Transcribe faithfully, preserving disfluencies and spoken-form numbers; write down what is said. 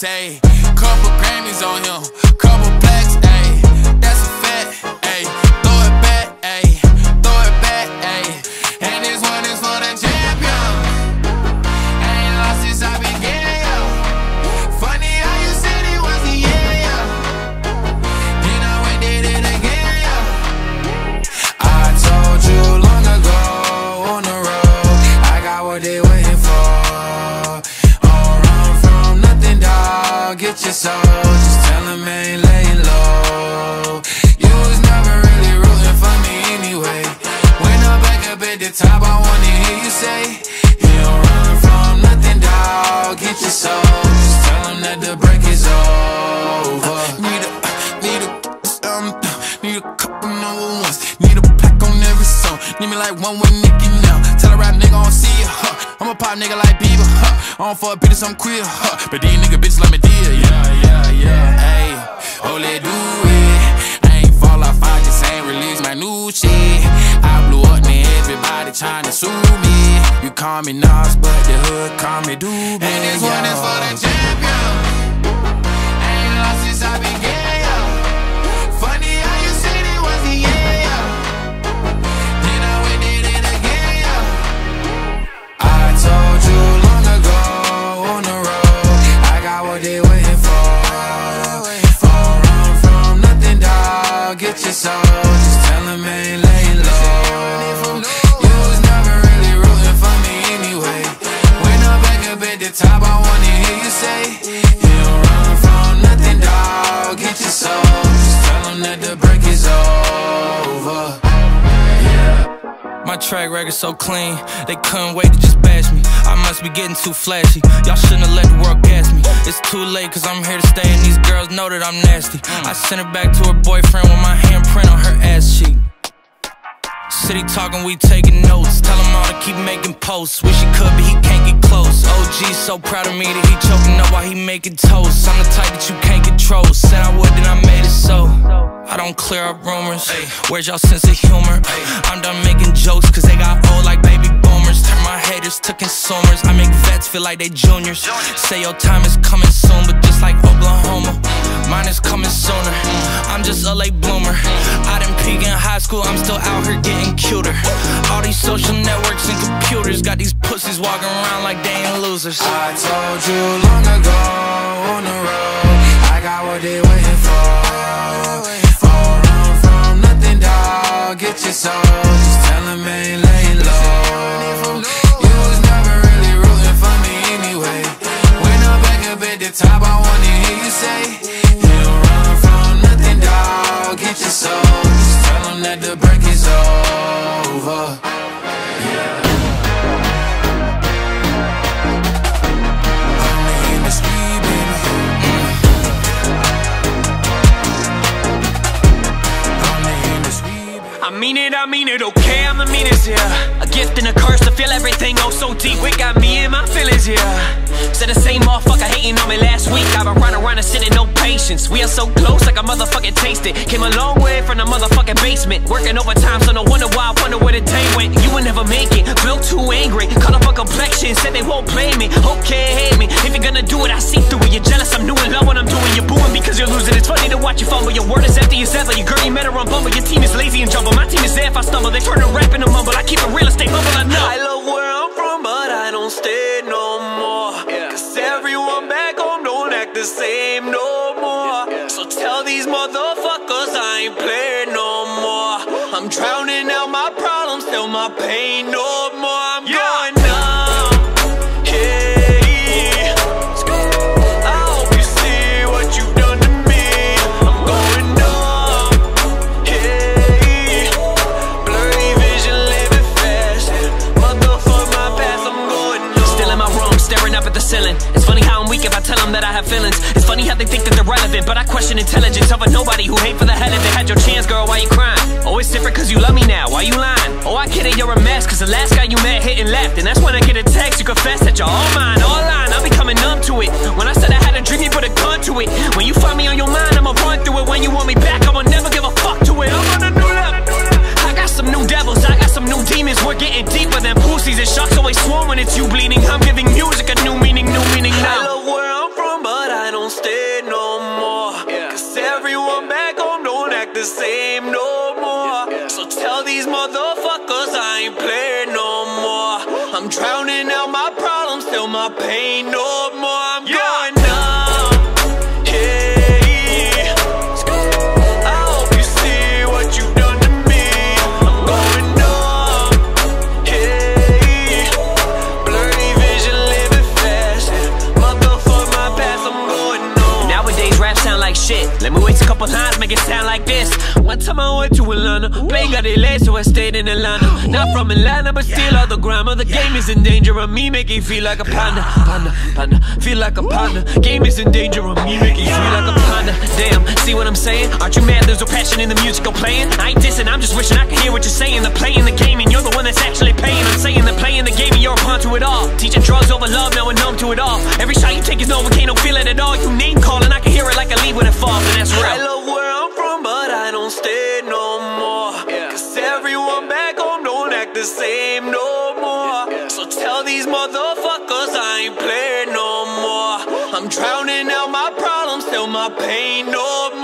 ayy. Couple Grammys on him, couple plaques, ayy. That's a fact, ayy. Throw it back, ayy. Throw it back, ayy. And this one is for the champion. Ain't lost since I began, yo. Funny how you said it was the year, yo. Then I went did it again, yo. I told you long ago on the road, I got what they waiting for. Don't run from nothing, dog. Get your soul. Just tell them I ain't laying low. You was never really rooting for me anyway. When I'm back up at the top, I wanna hear you say, you don't run from nothing, dog. Get your soul. Just tell them that the break is over. Need a, need a, um, need a couple number ones. Need a pack on every song. Need me like one with Nicki now. Tell a rap nigga I don't see ya, huh. I'm a pop nigga like Bieber, huh. I don't fuck bitches, I'm queer, huh. But these nigga bitches like me dear, yeah, yeah, yeah. Ayy, oh let do it. I ain't fall off, I just ain't release my new shit. I blew up, man, everybody tryna sue me. You call me Nas, but the hood call me Doobie. And this one is for the champion. Ain't lost since I began, yo. Funny how you said it was the year, yo. Then I went did it again, yo. I told you long ago on the road, I got what they waiting for. Don't run from nothing, dog. Get your soul. Just tell them I ain't laying low. You was never really rooting for me anyway. When I'm back up at the top, I wanna hear you say, you don't run from nothing, dog. Get your soul. Just tell them that the break is over. My track record so clean, they couldn't wait to just bash me. I must be getting too flashy, y'all shouldn't have let the world gas me. It's too late cause I'm here to stay and these girls know that I'm nasty. I sent her back to her boyfriend with my handprint on her ass cheek. City talking, we taking notes. Tell him all to keep making posts. Wish he could, but he can't get close. O G's so proud of me that he choking up while he making toast. I'm the type that you can't control. Said I would, then I made it so. I don't clear up rumors. Where's y'all sense of humor? I'm done making jokes cause they got old like baby boomers. Turn my haters to consumers. I make vets feel like they juniors. Say your time is coming soon, but just like Oklahoma, mine is coming sooner. I'm just a late bloomer. I didn't peak in high school, I'm still out here getting cuter. All these social networks and computers got these pussies walking around like they ain't losers. I told you long ago on the road, I got what they waiting for. Don't run from nothing, dog. Get your soul. Just tell them I ain't laying low. You was never really rooting for me anyway. When I'm back up at the top, I wanna hear you say, you don't run from nothing, dog. Get your soul. Just tell them that the break is over. Yeah. Only in the street, baby. Only in the street, baby. I mean it, I mean it, okay, I'm the meanest, yeah. A gift and a curse to feel everything oh so deep. We got me and my feelings, yeah. Said the same motherfucker hating on me last week. I've been running around and sitting, no patience. We are so close like a motherfucking taste it. Came a long way from the motherfucking basement. Working overtime, so no wonder why I wonder where the day went. You would never make it, feel too angry. Caught up on complexion, said they won't play me. Okay, hate me, if you're gonna do it, I see through it. You're jealous, I'm new in love when I'm doing. You're booing because you're losing. It's funny to watch you fumble. Your word is empty as ever. Your girl, you met her on Bumble. Your team is lazy and jumble. My team is there if I stumble. They turn to rap and a mumble. I keep it real and stay humble, I know. I love where I'm from, but I don't stay no more. Yeah. Cause everyone back home don't act the same no more. Yeah. So tell these motherfuckers I ain't playing no more. I'm drowning out my problems, feel my pain no more. I'm yeah. going numb. Hey, I hope you see what you've done to me. I'm going numb. Hey, blurry vision, living fast. Motherfuck my past, I'm going numb. Still in my room, staring up at the ceiling. It's funny how I'm weak if I tell them that I have feelings. It's funny how they think that they're relevant, but I question intelligence of a nobody who hate for the hell of it. Had your chance, girl, why you crying? Oh, it's different cause you love me now, why you lying? Oh, I get it, you're a mess, cause the last guy you met hit and left. And that's when I get a text, you confess that you're all mine, all line. I'll be coming numb to it. When I said I had a dream, you put a gun to it. When you find me on your mind, I'ma run through it. When you want me back, I'ma never give a fuck to it. I'm on a new level. I got some new devils, I got some new demons. We're getting deeper than pussies, and sharks always swarm when it's you bleeding. I'm giving music a new meaning, new meaning now. I love where I'm from, but I don't pain no more. I'm yeah. going numb, yeah. I hope you see what you've done to me. I'm going numb, yeah. Blurry vision, living fast, yeah. Motherfuck my past, I'm going numb. Nowadays rap sound like shit. Let me waste a couple lines, make it sound like this. One time I went to Atlanta, plane got delayed, so I stayed in Atlanta. Not from Atlanta, but still all the grammar. The game is in danger of me making feel like a panda, panda, panda, feel like a panda. Game is in danger of me making feel like a panda. Damn, see what I'm saying? Aren't you mad there's no passion in the music I'm playing? I ain't dissing, I'm just wishing I could hear what you're saying. They're playing the game and you're the one that's actually paying. I'm saying they're playing the game and you're a pawn to it all. Teaching drugs over love, now we're numb to it all. Every shot you take is Novocaine, don't feel it at all. You name calling, I can hear it like a leaf when it falls, and that's real. I love where I'm from, but I don't stay no more, yeah. Cause everyone back home don't act the same no more, yeah. So tell these motherfuckers I ain't playing no more. I'm drowning out my problems, tell my pain no more.